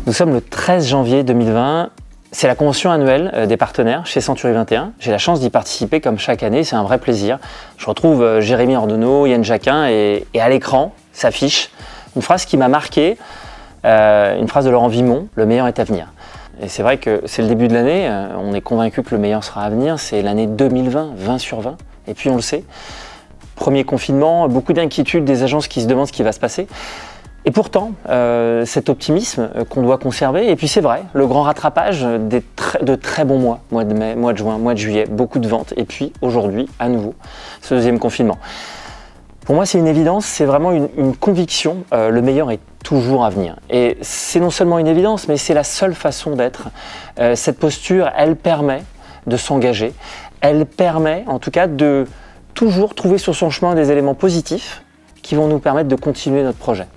Nous sommes le 13 janvier 2020, c'est la convention annuelle des partenaires chez Century 21. J'ai la chance d'y participer comme chaque année, c'est un vrai plaisir. Je retrouve Jérémy Ordeneau, Yann Jacquin et à l'écran s'affiche une phrase qui m'a marqué, une phrase de Laurent Vimon, le meilleur est à venir. Et c'est vrai que c'est le début de l'année, on est convaincu que le meilleur sera à venir, c'est l'année 2020, 20 sur 20, et puis on le sait. Premier confinement, beaucoup d'inquiétudes des agences qui se demandent ce qui va se passer. Et pourtant, cet optimisme qu'on doit conserver, et puis c'est vrai, le grand rattrapage de très bons mois de mai, mois de juin, mois de juillet, beaucoup de ventes, et puis aujourd'hui, à nouveau, ce deuxième confinement. Pour moi, c'est une évidence, c'est vraiment une conviction, le meilleur est toujours à venir. Et c'est non seulement une évidence, mais c'est la seule façon d'être. Cette posture, elle permet de s'engager, elle permet en tout cas de toujours trouver sur son chemin des éléments positifs qui vont nous permettre de continuer notre projet.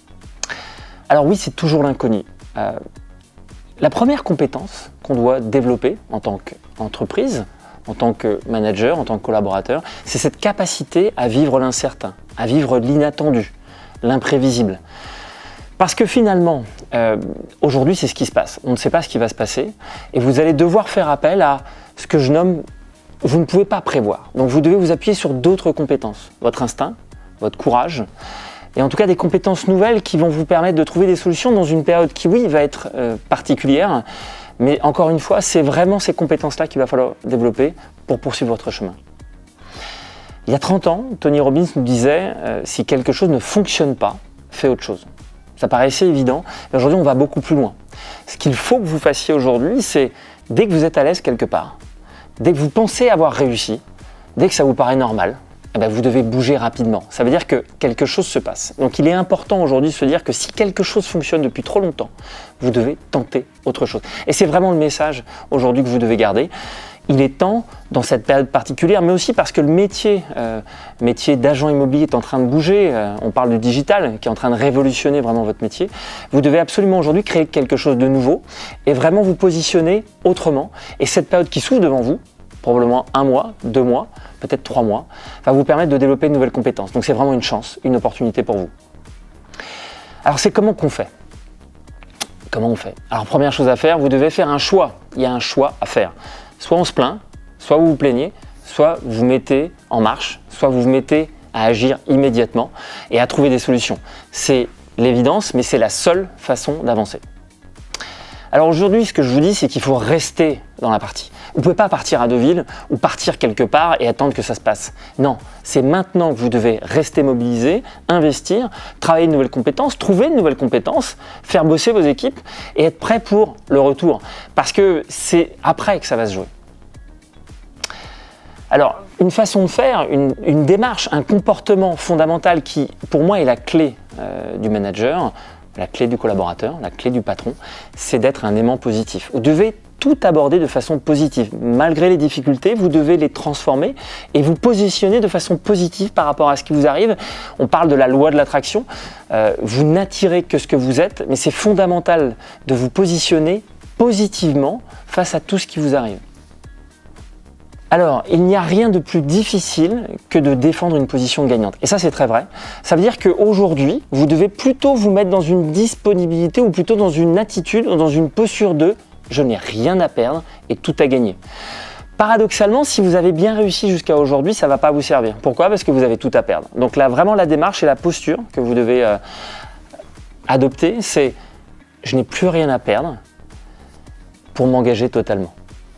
Alors oui, c'est toujours l'inconnu. La première compétence qu'on doit développer en tant qu'entreprise, en tant que manager, en tant que collaborateur, c'est cette capacité à vivre l'incertain, à vivre l'inattendu, l'imprévisible. Parce que finalement, aujourd'hui, c'est ce qui se passe. On ne sait pas ce qui va se passer et vous allez devoir faire appel à ce que je nomme « vous ne pouvez pas prévoir ». Donc vous devez vous appuyer sur d'autres compétences, votre instinct, votre courage, et en tout cas des compétences nouvelles qui vont vous permettre de trouver des solutions dans une période qui, oui, va être particulière, mais encore une fois, c'est vraiment ces compétences-là qu'il va falloir développer pour poursuivre votre chemin. Il y a 30 ans, Tony Robbins nous disait si quelque chose ne fonctionne pas, fais autre chose. Ça paraissait évident, mais aujourd'hui on va beaucoup plus loin. Ce qu'il faut que vous fassiez aujourd'hui, c'est dès que vous êtes à l'aise quelque part, dès que vous pensez avoir réussi, dès que ça vous paraît normal, eh bien, vous devez bouger rapidement. Ça veut dire que quelque chose se passe. Donc il est important aujourd'hui de se dire que si quelque chose fonctionne depuis trop longtemps, vous devez tenter autre chose. Et c'est vraiment le message aujourd'hui que vous devez garder. Il est temps, dans cette période particulière, mais aussi parce que le métier d'agent immobilier est en train de bouger, on parle du digital qui est en train de révolutionner vraiment votre métier, vous devez absolument aujourd'hui créer quelque chose de nouveau et vraiment vous positionner autrement. Et cette période qui s'ouvre devant vous, probablement 1 mois, 2 mois, peut-être 3 mois, va vous permettre de développer de nouvelles compétences. Donc c'est vraiment une chance, une opportunité pour vous. Alors c'est comment qu'on fait ? Comment on fait ? Alors première chose à faire, vous devez faire un choix. Il y a un choix à faire. Soit on se plaint, soit vous vous plaignez, soit vous vous mettez en marche, soit vous vous mettez à agir immédiatement et à trouver des solutions. C'est l'évidence, mais c'est la seule façon d'avancer. Alors aujourd'hui, ce que je vous dis, c'est qu'il faut rester dans la partie. Vous ne pouvez pas partir à Deauville ou partir quelque part et attendre que ça se passe. Non, c'est maintenant que vous devez rester mobilisé, investir, travailler de nouvelles compétences, trouver de nouvelles compétences, faire bosser vos équipes et être prêt pour le retour. Parce que c'est après que ça va se jouer. Alors, une façon de faire, une démarche, un comportement fondamental qui, pour moi, est la clé du manager, la clé du collaborateur, la clé du patron, c'est d'être un aimant positif. Vous devez tout aborder de façon positive. Malgré les difficultés, vous devez les transformer et vous positionner de façon positive par rapport à ce qui vous arrive. On parle de la loi de l'attraction. Vous n'attirez que ce que vous êtes, mais c'est fondamental de vous positionner positivement face à tout ce qui vous arrive. Alors, il n'y a rien de plus difficile que de défendre une position gagnante. Et ça, c'est très vrai. Ça veut dire qu'aujourd'hui, vous devez plutôt vous mettre dans une disponibilité ou plutôt dans une attitude, dans une posture de « je n'ai rien à perdre et tout à gagner ». Paradoxalement, si vous avez bien réussi jusqu'à aujourd'hui, ça ne va pas vous servir. Pourquoi ? Parce que vous avez tout à perdre. Donc là, vraiment, la démarche et la posture que vous devez adopter, c'est « je n'ai plus rien à perdre pour m'engager totalement ».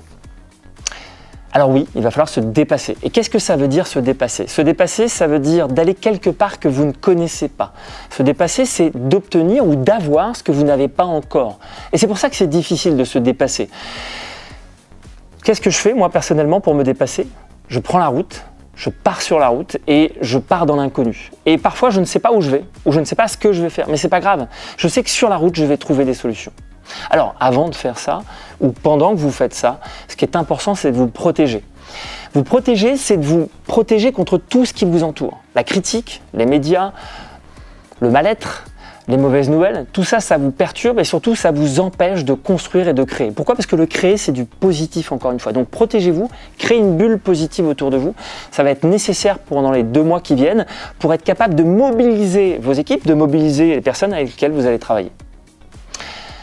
Alors oui, il va falloir se dépasser. Et qu'est-ce que ça veut dire se dépasser ? Se dépasser, ça veut dire d'aller quelque part que vous ne connaissez pas. Se dépasser, c'est d'obtenir ou d'avoir ce que vous n'avez pas encore. Et c'est pour ça que c'est difficile de se dépasser. Qu'est-ce que je fais, moi, personnellement, pour me dépasser ? Je prends la route, je pars sur la route et je pars dans l'inconnu. Et parfois, je ne sais pas où je vais, ou je ne sais pas ce que je vais faire, mais c'est pas grave. Je sais que sur la route, je vais trouver des solutions. Alors, avant de faire ça, ou pendant que vous faites ça, ce qui est important, c'est de vous protéger. Vous protéger, c'est de vous protéger contre tout ce qui vous entoure. La critique, les médias, le mal-être, les mauvaises nouvelles, tout ça, ça vous perturbe et surtout, ça vous empêche de construire et de créer. Pourquoi ? Parce que le créer, c'est du positif, encore une fois. Donc, protégez-vous, créez une bulle positive autour de vous. Ça va être nécessaire pendant les 2 mois qui viennent pour être capable de mobiliser vos équipes, de mobiliser les personnes avec lesquelles vous allez travailler.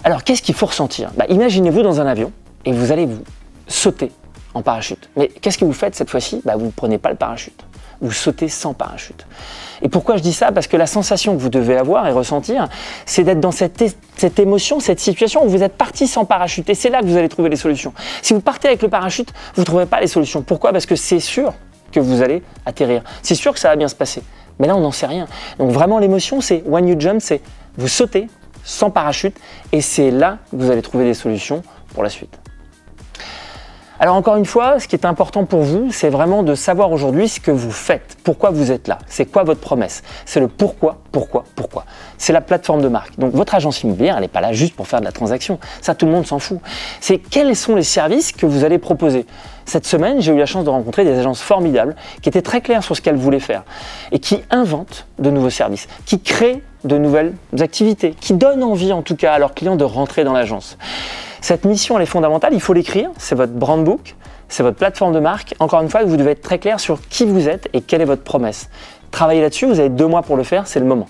Alors, qu'est-ce qu'il faut ressentir? Imaginez-vous dans un avion et vous allez vous sauter en parachute. Mais qu'est-ce que vous faites cette fois-ci? Vous ne prenez pas le parachute. Vous sautez sans parachute. Et pourquoi je dis ça? Parce que la sensation que vous devez avoir et ressentir, c'est d'être dans cette émotion, cette situation où vous êtes parti sans parachute. Et c'est là que vous allez trouver les solutions. Si vous partez avec le parachute, vous ne trouverez pas les solutions. Pourquoi? Parce que c'est sûr que vous allez atterrir. C'est sûr que ça va bien se passer. Mais là, on n'en sait rien. Donc vraiment, l'émotion, c'est when you jump, c'est vous sautez sans parachute. Et c'est là que vous allez trouver des solutions pour la suite. Alors encore une fois, ce qui est important pour vous, c'est vraiment de savoir aujourd'hui ce que vous faites, pourquoi vous êtes là, c'est quoi votre promesse, c'est le pourquoi. C'est la plateforme de marque. Donc votre agence immobilière, elle n'est pas là juste pour faire de la transaction, ça tout le monde s'en fout. C'est quels sont les services que vous allez proposer. Cette semaine, j'ai eu la chance de rencontrer des agences formidables qui étaient très claires sur ce qu'elles voulaient faire et qui inventent de nouveaux services, qui créent de nouvelles activités, qui donnent envie en tout cas à leurs clients de rentrer dans l'agence. Cette mission, elle est fondamentale, il faut l'écrire, c'est votre brand book, c'est votre plateforme de marque. Encore une fois, vous devez être très clair sur qui vous êtes et quelle est votre promesse. Travaillez là-dessus, vous avez 2 mois pour le faire, c'est le moment.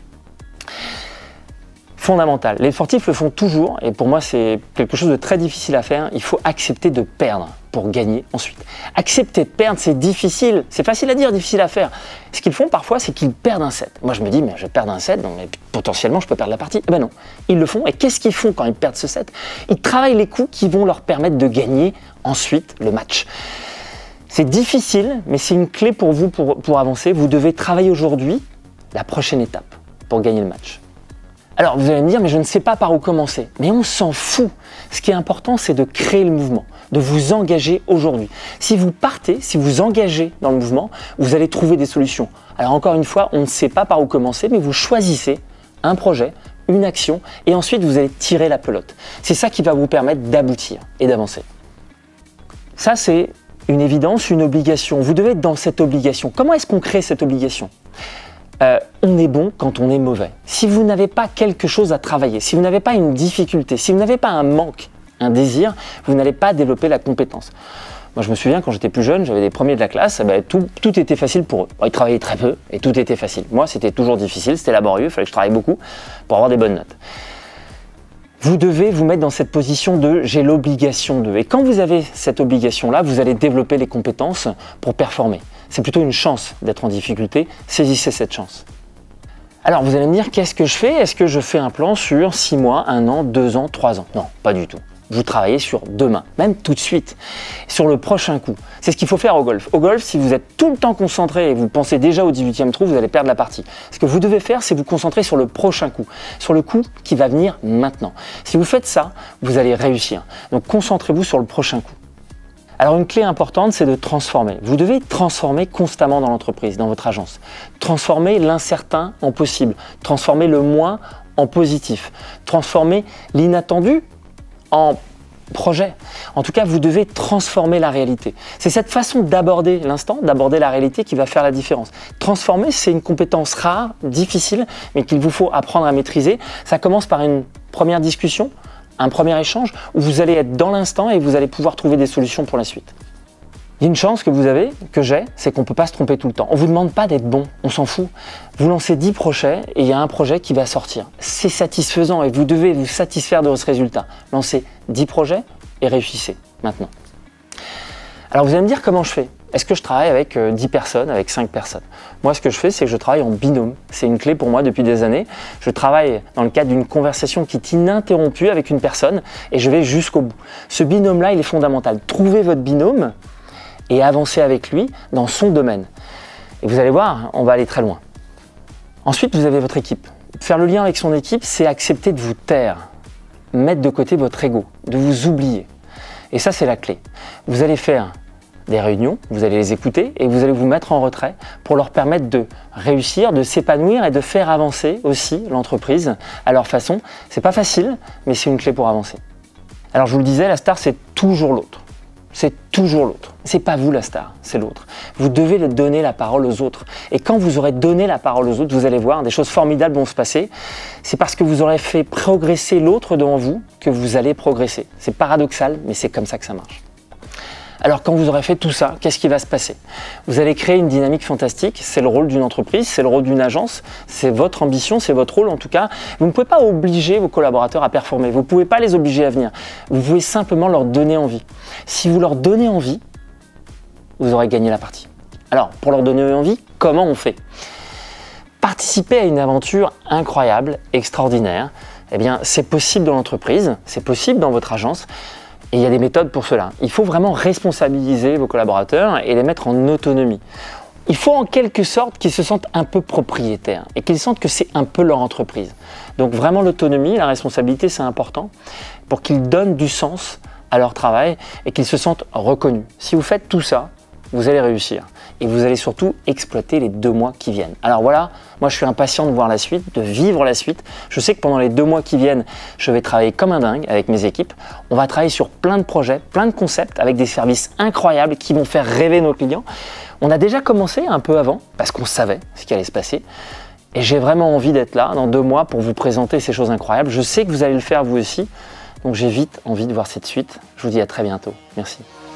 Fondamental. Les sportifs le font toujours et pour moi, c'est quelque chose de très difficile à faire. Il faut accepter de perdre pour gagner ensuite. Accepter de perdre, c'est difficile. C'est facile à dire, difficile à faire. Ce qu'ils font parfois, c'est qu'ils perdent un set. Moi, je me dis, mais je vais perdre un set, donc potentiellement, je peux perdre la partie. Eh ben non, ils le font. Et qu'est-ce qu'ils font quand ils perdent ce set? Ils travaillent les coups qui vont leur permettre de gagner ensuite le match. C'est difficile, mais c'est une clé pour vous pour avancer. Vous devez travailler aujourd'hui la prochaine étape pour gagner le match. Alors, vous allez me dire, mais je ne sais pas par où commencer. Mais on s'en fout. Ce qui est important, c'est de créer le mouvement, de vous engager aujourd'hui. Si vous partez, si vous engagez dans le mouvement, vous allez trouver des solutions. Alors encore une fois, on ne sait pas par où commencer, mais vous choisissez un projet, une action, et ensuite vous allez tirer la pelote. C'est ça qui va vous permettre d'aboutir et d'avancer. Ça, c'est une évidence, une obligation. Vous devez être dans cette obligation. Comment est-ce qu'on crée cette obligation ? On est bon quand on est mauvais. Si vous n'avez pas quelque chose à travailler, si vous n'avez pas une difficulté, si vous n'avez pas un manque, un désir, vous n'allez pas développer la compétence. Moi, je me souviens, quand j'étais plus jeune, j'avais des premiers de la classe, tout était facile pour eux. Ils travaillaient très peu et tout était facile. Moi, c'était toujours difficile, c'était laborieux, il fallait que je travaille beaucoup pour avoir des bonnes notes. Vous devez vous mettre dans cette position de « j'ai l'obligation de ». Et quand vous avez cette obligation-là, vous allez développer les compétences pour performer. C'est plutôt une chance d'être en difficulté, saisissez cette chance. Alors vous allez me dire, qu'est-ce que je fais? Est-ce que je fais un plan sur 6 mois, 1 an, 2 ans, 3 ans? Non, pas du tout. Vous travaillez sur demain, même tout de suite, sur le prochain coup. C'est ce qu'il faut faire au golf. Au golf, si vous êtes tout le temps concentré et vous pensez déjà au 18e trou, vous allez perdre la partie. Ce que vous devez faire, c'est vous concentrer sur le prochain coup, sur le coup qui va venir maintenant. Si vous faites ça, vous allez réussir. Donc concentrez-vous sur le prochain coup. Alors une clé importante, c'est de transformer. Vous devez transformer constamment dans l'entreprise, dans votre agence. Transformer l'incertain en possible. Transformer le moins en positif. Transformer l'inattendu en projet. En tout cas, vous devez transformer la réalité. C'est cette façon d'aborder l'instant, d'aborder la réalité qui va faire la différence. Transformer, c'est une compétence rare, difficile, mais qu'il vous faut apprendre à maîtriser. Ça commence par une première discussion, un premier échange où vous allez être dans l'instant et vous allez pouvoir trouver des solutions pour la suite. Il y a une chance que vous avez, que j'ai, c'est qu'on ne peut pas se tromper tout le temps. On ne vous demande pas d'être bon, on s'en fout. Vous lancez 10 projets et il y a un projet qui va sortir. C'est satisfaisant et vous devez vous satisfaire de ce résultat. Lancez 10 projets et réussissez maintenant. Alors vous allez me dire comment je fais. Est-ce que je travaille avec 10 personnes, avec 5 personnes? Moi, ce que je fais, c'est que je travaille en binôme. C'est une clé pour moi depuis des années. Je travaille dans le cadre d'une conversation qui est ininterrompue avec une personne et je vais jusqu'au bout. Ce binôme-là, il est fondamental. Trouvez votre binôme et avancez avec lui dans son domaine. Et vous allez voir, on va aller très loin. Ensuite, vous avez votre équipe. Faire le lien avec son équipe, c'est accepter de vous taire, mettre de côté votre ego, de vous oublier. Et ça, c'est la clé. Vous allez faire des réunions, vous allez les écouter et vous allez vous mettre en retrait pour leur permettre de réussir, de s'épanouir et de faire avancer aussi l'entreprise à leur façon. C'est pas facile, mais c'est une clé pour avancer. Alors je vous le disais, la star, c'est toujours l'autre. C'est toujours l'autre. C'est pas vous la star, c'est l'autre. Vous devez donner la parole aux autres. Et quand vous aurez donné la parole aux autres, vous allez voir, des choses formidables vont se passer. C'est parce que vous aurez fait progresser l'autre devant vous que vous allez progresser. C'est paradoxal, mais c'est comme ça que ça marche. Alors quand vous aurez fait tout ça, qu'est-ce qui va se passer? Vous allez créer une dynamique fantastique, c'est le rôle d'une entreprise, c'est le rôle d'une agence, c'est votre ambition, c'est votre rôle en tout cas. Vous ne pouvez pas obliger vos collaborateurs à performer, vous ne pouvez pas les obliger à venir. Vous pouvez simplement leur donner envie. Si vous leur donnez envie, vous aurez gagné la partie. Alors pour leur donner envie, comment on fait? Participer à une aventure incroyable, extraordinaire, eh bien c'est possible dans l'entreprise, c'est possible dans votre agence. Et il y a des méthodes pour cela. Il faut vraiment responsabiliser vos collaborateurs et les mettre en autonomie. Il faut en quelque sorte qu'ils se sentent un peu propriétaires et qu'ils sentent que c'est un peu leur entreprise. Donc vraiment l'autonomie, la responsabilité, c'est important pour qu'ils donnent du sens à leur travail et qu'ils se sentent reconnus. Si vous faites tout ça, vous allez réussir. Et vous allez surtout exploiter les 2 mois qui viennent. Alors voilà, moi je suis impatient de voir la suite, de vivre la suite. Je sais que pendant les 2 mois qui viennent, je vais travailler comme un dingue avec mes équipes. On va travailler sur plein de projets, plein de concepts, avec des services incroyables qui vont faire rêver nos clients. On a déjà commencé un peu avant, parce qu'on savait ce qui allait se passer. Et j'ai vraiment envie d'être là dans 2 mois pour vous présenter ces choses incroyables. Je sais que vous allez le faire vous aussi. Donc j'ai vite envie de voir cette suite. Je vous dis à très bientôt. Merci.